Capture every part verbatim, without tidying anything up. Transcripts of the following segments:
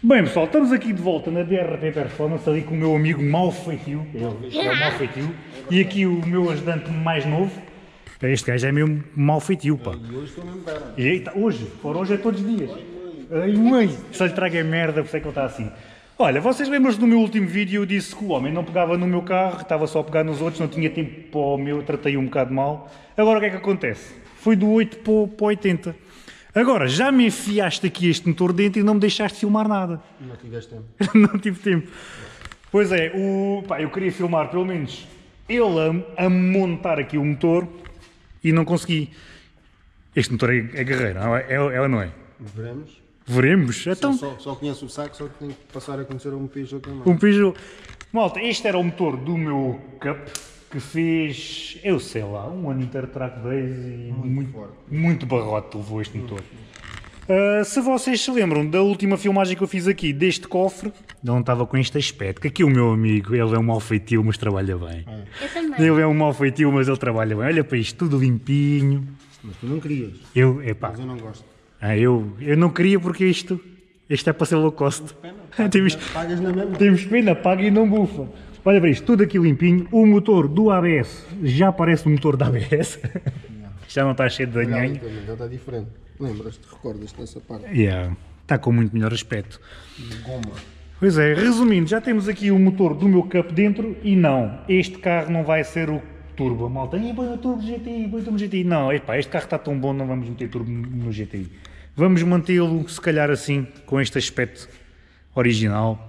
Bem pessoal, estamos aqui de volta na D R T Performance, ali com o meu amigo Malfeitio, ele é o Malfeitio, e aqui o meu ajudante mais novo. Este gajo é mesmo Malfeitio, pá. E hoje estou mesmo bem. E aí, tá, hoje, fora hoje é todos os dias. Ai mãe, só lhe traga merda, por isso é que ele está assim. Olha, vocês lembram-se do meu último vídeo, eu disse que o homem não pegava no meu carro, estava só a pegar nos outros, não tinha tempo para o meu, tratei um bocado mal. Agora o que é que acontece? Foi do oito para o oitenta. Agora, já me enfiaste aqui este motor dentro e não me deixaste filmar nada. Não tiveste tempo. Não tive tempo. Pois é, o, pá, eu queria filmar pelo menos ele a, a montar aqui o motor e não consegui. Este motor é, é guerreiro, não é? É, é ou não é? Veremos. Veremos. Então, Só, só conheço o saco, só que tenho que passar a conhecer um Peugeot também. um Peugeot. Malta, este era o motor do meu Cup, que fez, eu sei lá, um ano inteiro de track days e Muito muito, forte. muito barrote levou este motor. Uh, se vocês se lembram da última filmagem que eu fiz aqui deste cofre, ele não estava com este aspecto, que aqui o meu amigo, ele é um malfeitio, mas trabalha bem. Eu também. Ele é um malfeitio, mas ele trabalha bem. Olha para isto, tudo limpinho. Mas tu não querias. Eu, epá, Mas eu não gosto. ah, eu, eu não queria porque isto, isto é para ser low cost. Temos, Pagas na mesma. temos pena, paga e não bufa. Olha para isto, tudo aqui limpinho. O motor do A B S já parece um motor da A B S. Já não está cheio de Olha ali danhanho. também, já está diferente. Lembras-te, recordas-te dessa parte? Yeah, está com muito melhor aspecto. Goma. Pois é, resumindo, já temos aqui o motor do meu Cup dentro e não, este carro não vai ser o turbo. A malta, e põe o turbo G T I, põe o turbo G T I. Não, epá, este carro está tão bom, não vamos meter turbo no G T I. Vamos mantê-lo, se calhar assim, com este aspecto original.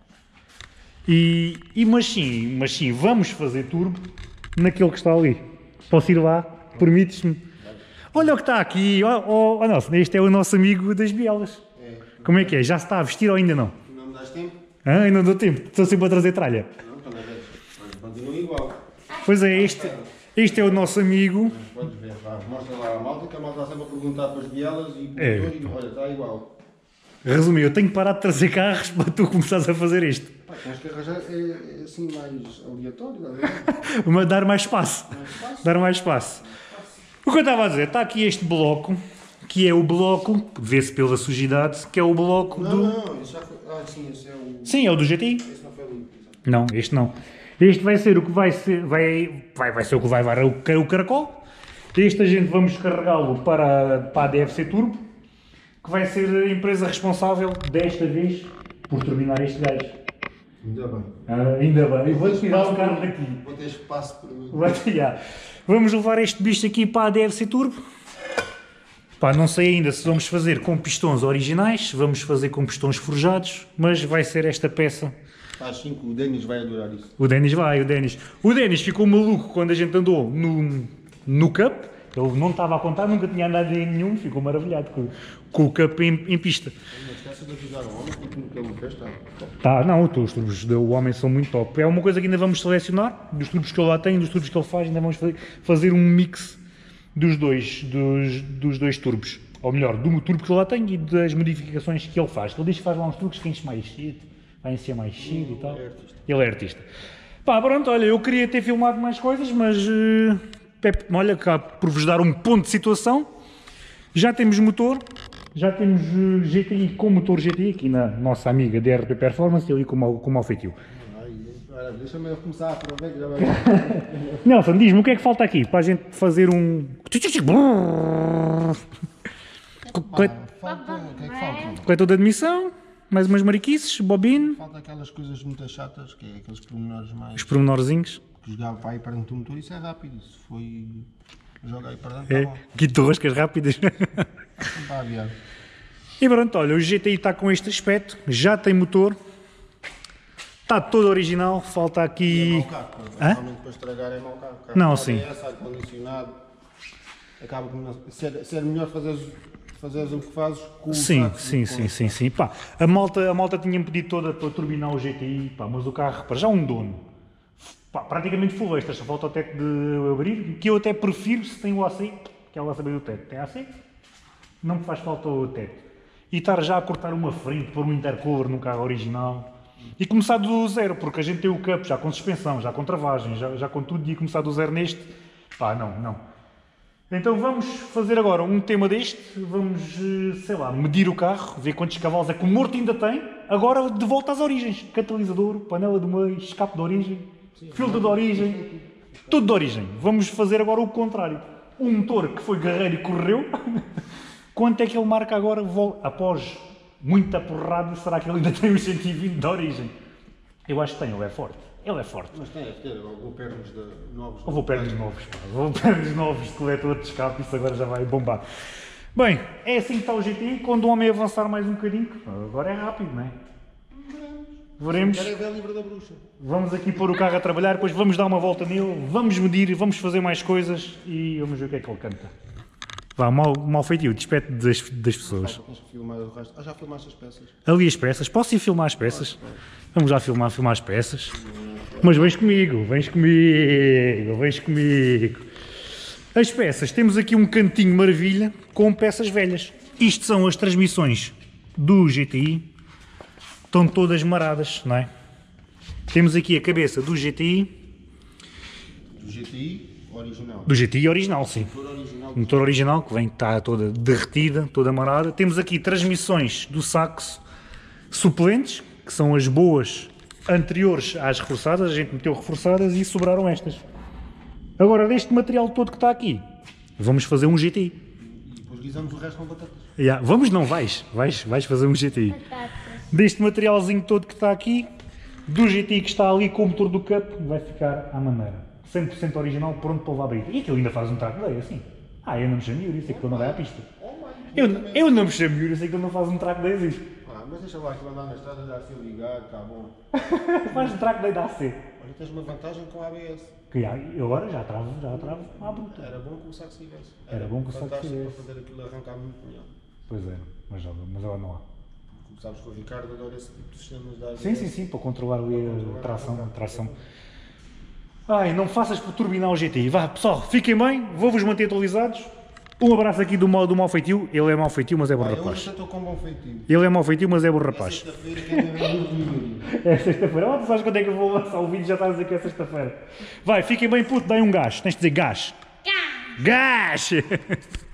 E, e mas sim, mas sim, vamos fazer turbo naquele que está ali. Posso ir lá? Permites-me? Olha o que está aqui, oh, oh, oh, nossa, este é o nosso amigo das bielas. É. Como é que é? Já se está a vestir ou ainda não? Não me das tempo? Ah, ainda não dou tempo, estou sempre a trazer tralha. Não, quando é vez. Continua igual. Pois é, este, este é o nosso amigo. Podes ver, vá, mostra lá a malta, que a malta está sempre a perguntar para as bielas e para É. o motor e olha, está igual. Resumindo, eu tenho que parar de trazer carros para tu começares a fazer isto. Pá, tens que arranjar é, é assim mais aleatório, não é? Mas dar mais espaço. Mais fácil. Dar mais espaço. O que eu estava a dizer, está aqui este bloco, que é o bloco, vê-se pela sujidade, que é o bloco Não, do... não, isso já foi. Ah, sim, esse é o. Sim, é o do G T I. Esse não foi limpo. exato. Não, este não. Este vai ser o que vai ser, vai, vai, vai ser o que vai levar o, ca- o caracol. Este a gente vamos carregá-lo para, para a D F C Turbo, que vai ser a empresa responsável desta vez por terminar este gajo. Ainda bem. Ah, ainda bem, eu vou tirar o carro daqui. Vou ter espaço para mim. Vai tirar. Vamos levar este bicho aqui para a D F C Turbo. Pá, não sei ainda se vamos fazer com pistões originais, se vamos fazer com pistões forjados, mas vai ser esta peça. Acho sim que o Denis vai adorar isso. O Denis vai, o Denis. O Denis ficou maluco quando a gente andou no, no Cup. Ele não estava a contar, nunca tinha andado em nenhum, ficou maravilhado com, com o Cup em, em pista. Não esqueça de avisar o homem porque no que ele me fez está top. Tá, não, os turbos do homem são muito top. É uma coisa que ainda vamos selecionar, dos turbos que ele lá tem, dos turbos que ele faz, ainda vamos fazer, fazer um mix dos dois, dos, dos dois turbos. Ou melhor, do turbo que ele lá tem e das modificações que ele faz. Ele diz que faz lá uns truques que enche mais cedo, vai encher mais cedo e tal. é artista. Ele é artista. Pá, pronto, olha, eu queria ter filmado mais coisas, mas eh, Pepe, olha, cá por vos dar um ponto de situação, já temos motor, já temos eh, G T I com motor G T I, aqui na nossa amiga D R P Performance, e ali com o, com o Malfeitio. Ai, olha, deixa-me começar a provar que já vai. Nelson, diz-me o que é que falta aqui para a gente fazer um. Cle- Falta. O que é que falta? Coletor de admissão, mais umas mariquices, bobine, Falta aquelas coisas muito chatas, que é aqueles pormenores mais. os pormenorzinhos. Que jogava para aí para dentro do motor, isso é rápido. Se foi. Joga aí para dentro, É, está bom. guitarrascas rápidas. Não está aviado. E pronto, olha, o G T I está com este aspecto, já tem motor, está todo original, falta É aqui. mau carro, pô. Hã? Realmente para estragar é mau carro. carro Não, com sim. A B S, ar-condicionado. Acaba por não- ser, ser melhor fazeres, fazeres o que fazes com o Sim, saco sim, do que com- sim, sim, sim. Pá, a malta, a malta tinha-me pedido toda para turbinar o G T I, pá, mas o carro, para já um dono, pá, praticamente full extra, só falta o teto de abrir, que eu até prefiro se tem o A C, que ela vai saber do teto. Tem A C? Não me faz falta o teto. E estar já a cortar uma frente, pôr um intercooler no carro original. E começar do zero, porque a gente tem o Cup já com suspensão, já com travagem, já, já com tudo, e começar do zero neste, pá, não, não. Então vamos fazer agora um tema deste, vamos, eh, sei lá, medir o carro, ver quantos cavalos é que o morto ainda tem, agora de volta às origens. Catalisador, panela de meio, escape de origem, filtro de origem, tudo de origem. Vamos fazer agora o contrário. Um motor que foi guerreiro e correu, quanto é que ele marca agora, após muita porrada, será que ele ainda tem os cento e vinte de origem? Eu acho que tem, ele é forte. Ele é forte. Mas tem, deve ter, vou pernas de novos. Ou vou pernas novos, pá. Vou pernas novos de coletor de escape, isso agora já vai bombar. Bem, é assim que está o G T I, quando o homem avançar mais um bocadinho, agora é rápido, não é? Veremos. Quero é ver livre da bruxa. Vamos aqui pôr o carro a trabalhar, depois vamos dar uma volta nele, vamos medir, vamos fazer mais coisas e vamos ver o que é que ele canta. Vá, mal, mal feitio, despete das, das pessoas. Ah, tens que filmar o resto. Ah, já filmaste as peças? Ali as peças, posso ir filmar as peças? Vamos lá filmar, filmar as peças. Mas vens comigo, vens comigo, vens comigo. As peças, temos aqui um cantinho maravilha com peças velhas. Isto são as transmissões do G T I. Estão todas maradas, não é? Temos aqui a cabeça do G T I. Do G T I original. Do G T I original, sim. Motor original. O motor original, que vem, está toda derretida, toda marada. Temos aqui transmissões do Saxo suplentes, que são as boas anteriores às reforçadas. A gente meteu reforçadas e sobraram estas. Agora, deste material todo que está aqui, vamos fazer um G T I. E depois guisamos o resto com batatas. Yeah, vamos não, vais, vais, vais fazer um G T I. Deste materialzinho todo que está aqui, do G T I que está ali com o motor do Cup, vai ficar à maneira. cem por cento original, pronto para levar a brita. E aquilo ainda faz um track day assim. Ah, eu não me chamo Yuri, sei que ele não vai à pista. Eu, eu não me chamo Yuri, sei que ele não faz um track day assim. Ah, mas deixa lá que andar na estrada já se ligar, está bom. Faz um track day da A C. Olha, tens uma vantagem com a A B S. Que já, eu agora já travo, já travo à bruta. Era bom que o saco tivesse. Era bom que o saco fantástico tivesse. para fazer aquilo arrancar muito melhor. Pois é, mas, mas agora não há. Como sabes que o Ricardo adora esse tipo de sistemas da A B S. Sim, sim, sim, para controlar ali a tração, a tração. Ai, não faças por turbinar o G T I. Vá, pessoal, fiquem bem, vou-vos manter atualizados. Um abraço aqui do mal, do mal feitio. Ele é mau feitio, mas é bom Ah, eu rapaz. hoje estou com um bom feitio. Ele é mau feitio, mas é bom É rapaz. sexta-feira que é ver É sexta-feira. Oh, tu sabes quando é que eu vou lançar o vídeo? Já estás a dizer que é sexta-feira. Vai, fiquem bem, puto, dai um gás. Tens de dizer gás. Gás! Gás!